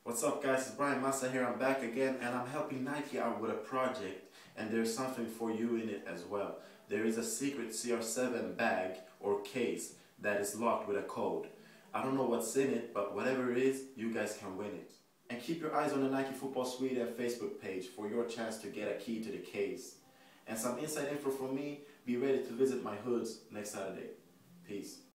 What's up guys, it's Bryan Massa here. I'm back again and I'm helping Nike out with a project, and there's something for you in it as well. There is a secret CR7 bag or case that is locked with a code. I don't know what's in it, but whatever it is, you guys can win it. And keep your eyes on the Nike Football Sweden Facebook page for your chance to get a key to the case. And some inside info from me, be ready to visit my hoods next Saturday. Peace.